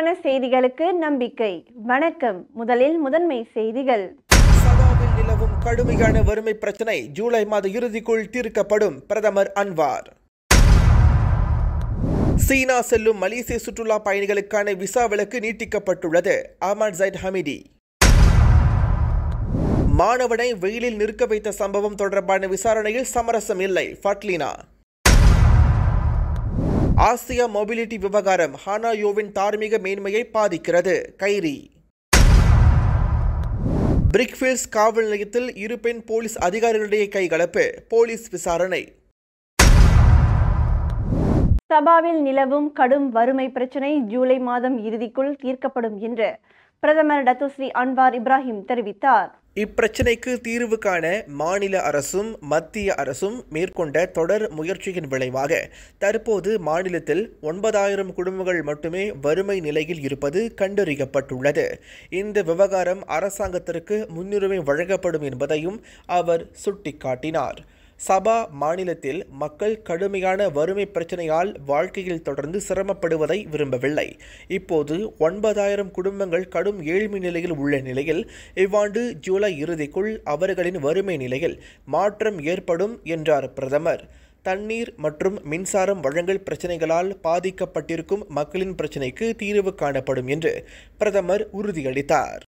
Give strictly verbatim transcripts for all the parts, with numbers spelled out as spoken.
உடனுக்குடனான செய்திகளுக்கு நம்பிக்கை. வணக்கம். முதலில் முதன்மை செய்திகள். சபாவில் நிலவும் கடுமையான வறுமை பிரச்சனை ஜூலை மாத இறுதிக்குள் தீர்க்கப்படும் பிரதமர் அன்வார். சீனா செல்லும் மலேசிய சுற்றுலா பயணிகளுக்கான விசா விலக்கு நீட்டிக்கப்பட்டுள்ளது. Ahmad Zahid Hamidi. மாணவனை வெயிலில் நிற்க வைத்த சம்பவம் தொடர்பான விசாரணையில் சமரசம் இல்லை. ஃபட்லினா. ஆசியா மொபிலிட்டி விவகாரம் ஹானாயோவின் தார்மீக மேன்மையை பாதிக்கிறது. கைரி. பிரிக்ஃபீல்ட்ஸ் காவல் நிலையத்தில் இரு பெண் போலீஸ் அதிகாரிகளிடையே கைகலப்பு. போலீஸ் விசாரணை. சபாவில் நிலவும் கடும் வறுமை பிரச்சினை ஜூலை மாதம் இறுதிக்குள் தீர்க்கப்படும் என்று பிரதமர் டத்துஸ்ரீ அன்வார் இப்ராஹிம் தெரிவித்தார். இப்பிரச்சினைக்கு தீர்வு காண மாநில அரசும் மத்திய அரசும் மேற்கொண்ட தொடர் முயற்சியின் விளைவாக தற்போது மாநிலத்தில் ஒன்பதாயிரம் குடும்பங்கள் மட்டுமே வறுமை நிலையில் இருப்பது கண்டறியப்பட்டுள்ளது. இந்த விவகாரம் அரசாங்கத்திற்கு முன்னுரிமை வழங்கப்படும் என்பதையும் அவர் சுட்டிக்காட்டினார். சபா மாநிலத்தில் மக்கள் கடுமையான வறுமை பிரச்சனையால் வாழ்க்கையில் தொடர்ந்து சிரமப்படுவதை விரும்பவில்லை. இப்போது ஒன்பதாயிரம் குடும்பங்கள் கடும் ஏழ்மை நிலையில் உள்ள நிலையில் இவ்வாண்டு ஜூலை இறுதிக்குள் அவர்களின் வறுமை நிலையில் மாற்றம் ஏற்படும் என்றார் பிரதமர். தண்ணீர் மற்றும் மின்சாரம் வழங்கல் பிரச்சினைகளால் பாதிக்கப்பட்டிருக்கும் மக்களின் பிரச்சினைக்கு தீர்வு காணப்படும் என்று பிரதமர் உறுதியளித்தார்.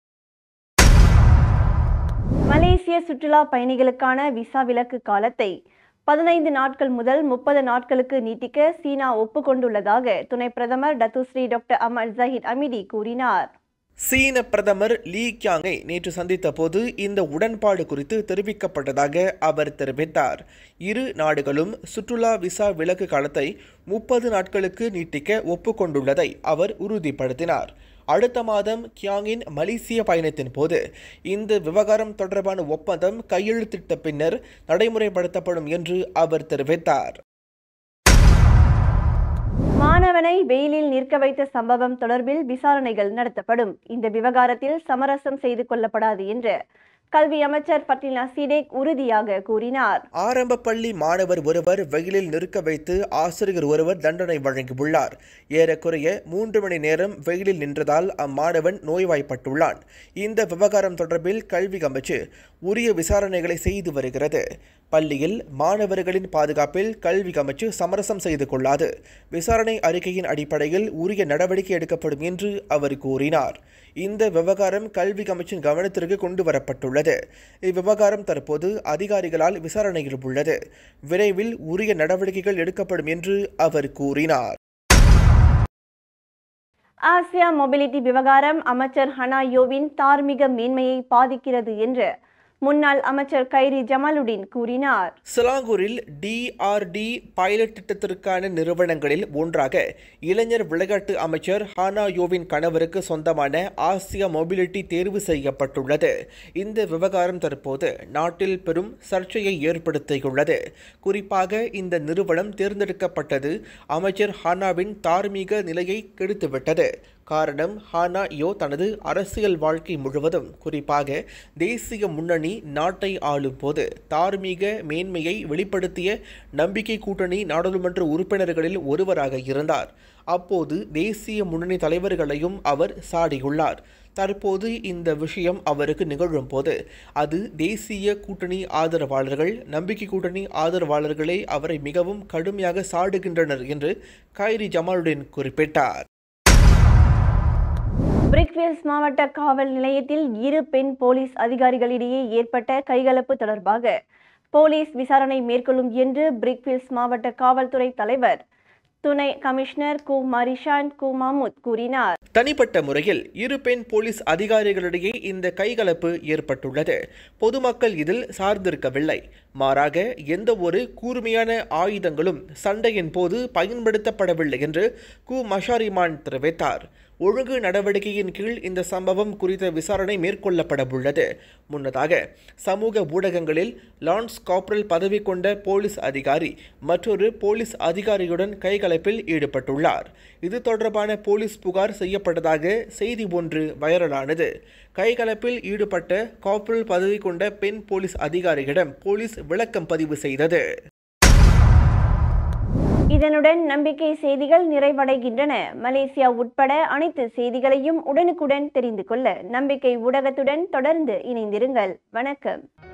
மலேசிய சுற்றுலா பயணிகளுக்கான விசா விலக்கு காலத்தை பதினைந்து நாட்கள் முதல் முப்பது நாட்களுக்கு நீட்டிக்க சீனா ஒப்புக்கொண்டுள்ளதாக துணை பிரதமர் Datuk Seri doctor Ahmad Zahid Hamidi கூறினார். சீன பிரதமர் லீ கியாங்கை நேற்று சந்தித்த போது இந்த உடன்பாடு குறித்து தெரிவிக்கப்பட்டதாக அவர் தெரிவித்தார். இரு நாடுகளும் சுற்றுலா விசா விலக்கு காலத்தை முப்பது நாட்களுக்கு நீட்டிக்க ஒப்புக்கொண்டுள்ளதை அவர் உறுதிப்படுத்தினார். அடுத்த மாதம் கியாங்கின் மலேசிய பயணத்தின் போது இந்த விவகாரம் தொடர்பான ஒப்பந்தம் கையெழுத்திட்ட பின்னர் நடைமுறைப்படுத்தப்படும் என்று அவர் தெரிவித்தார். மாணவனை வெயிலில் நிற்க வைத்த சம்பவம் தொடர்பில் விசாரணைகள் நடத்தப்படும். இந்த விவகாரத்தில் சமரசம் செய்து கொள்ளப்படாது என்று கல்வி அமைச்சர் ஃபட்லினா சீடேக் உறுதியாக கூறினார். ஆரம்ப பள்ளி மாணவர் ஒருவர் வெயிலில் நிற்க வைத்து ஆசிரியர் ஒருவர் தண்டனை வழங்கியுள்ளார். ஏறக்குறைய மூன்று மணி நேரம் வெயிலில் நின்றதால் அம்மாணவன் நோய்வாய்ப்பட்டுள்ளான். இந்த விவகாரம் தொடர்பில் கல்வி அமைச்சு உரிய விசாரணைகளை செய்து வருகிறது. பள்ளியில் மாணவர்களின் பாதுகாப்பில் கல்வி அமைச்சு சமரசம் செய்து கொள்ளாது. விசாரணை அறிக்கையின் அடிப்படையில் உரிய நடவடிக்கை எடுக்கப்படும் என்று அவர் கூறினார். இந்த விவகாரம் கல்வி அமைச்சின் கவனத்திற்கு கொண்டு வரப்பட்டுள்ளது. இவ்விவகாரம் தற்போது அதிகாரிகளால் விசாரணையில் உள்ளது. விரைவில் உரிய நடவடிக்கைகள் எடுக்கப்படும் என்று அவர் கூறினார். ஆசியா மொபிலிட்டி விவகாரம் அமைச்சர் ஹனாயோவின் தார்மீக மேன்மையை பாதிக்கிறது என்று முன்னாள் அமைச்சர் கைரி ஜமாலுடீன் கூறினார். சிலாங்கூரில் டிஆர்டி பைலட் திட்டத்திற்கான நிறுவனங்களில் ஒன்றாக இளைஞர் விளையாட்டு அமைச்சர் ஹானாயோவின் கணவருக்கு சொந்தமான ஆசியா மொபிலிட்டி தேர்வு செய்யப்பட்டுள்ளது. இந்த விவகாரம் தற்போது நாட்டில் பெரும் சர்ச்சையை ஏற்படுத்தியுள்ளது. குறிப்பாக இந்த நிறுவனம் தேர்ந்தெடுக்கப்பட்டது அமைச்சர் ஹானாவின் தார்மீக நிலையை கெடுத்துவிட்டது. காரணம், ஹானா யோ தனது அரசியல் வாழ்க்கை முழுவதும் குறிப்பாக தேசிய முன்னணி நாட்டை ஆளும் போது தார்மீக மேன்மையை வெளிப்படுத்திய நம்பிக்கை கூட்டணி நாடாளுமன்ற உறுப்பினர்களில் ஒருவராக இருந்தார். அப்போது தேசிய முன்னணி தலைவர்களையும் அவர் சாடியுள்ளார். தற்போது இந்த விஷயம் அவருக்கு நிகழும் போது அது தேசிய கூட்டணி ஆதரவாளர்கள் நம்பிக்கை கூட்டணி ஆதரவாளர்களே அவரை மிகவும் கடுமையாக சாடுகின்றனர் என்று கைரி ஜமாலுடீன் குறிப்பிட்டார். பிரிக்ஃபீல்ட்ஸ் மாவட்ட காவல் நிலையத்தில் இரு பெண் போலீஸ் அதிகாரிகளிடையே ஏற்பட்ட கைகலப்பு தொடர்பாக போலீஸ் விசாரணை மேற்கொள்ளும் என்று பிரிக்ஃபீல்ட்ஸ் மாவட்ட காவல்துறை தலைவர் துணை கமிஷனர் கு மரிஷான் கு மாமுத் கூறினார். தனிப்பட்ட முறையில் இரு பெண் போலீஸ் அதிகாரிகளிடையே இந்த கைகலப்பு ஏற்பட்டுள்ளது. பொதுமக்கள் இதில் சார்ந்திருக்கவில்லை. மாறாக எந்த ஒரு கூர்மையான ஆயுதங்களும் சண்டையின் போது பயன்படுத்தப்படவில்லை என்று கு மஷாரிமான் தெரிவித்தார். ஒழுங்கு நடவடிக்கையின் கீழ் இந்த சம்பவம் குறித்த விசாரணை மேற்கொள்ளப்பட உள்ளது. முன்னதாக சமூக ஊடகங்களில் லான்ஸ் கார்பரல் பதவி கொண்ட போலீஸ் அதிகாரி மற்றொரு போலீஸ் அதிகாரியுடன் கைகலப்பில் ஈடுபட்டுள்ளார். இது தொடர்பான போலீஸ் புகார் செய்யப்பட்டதாக செய்தி ஒன்று வைரலானது. கைகலப்பில் ஈடுபட்ட கார்பரல் பதவி கொண்ட பெண் போலீஸ் அதிகாரியிடம் போலீஸ் விளக்கம் பதிவு செய்தது. இதனுடன் நம்பிக்கை செய்திகள் நிறைவடைகின்றன. மலேசியா உட்பட அனைத்து செய்திகளையும் உடனுக்குடன் தெரிந்து கொள்ள நம்பிக்கை ஊடகத்துடன் தொடர்ந்து இணைந்திருங்கள். வணக்கம்.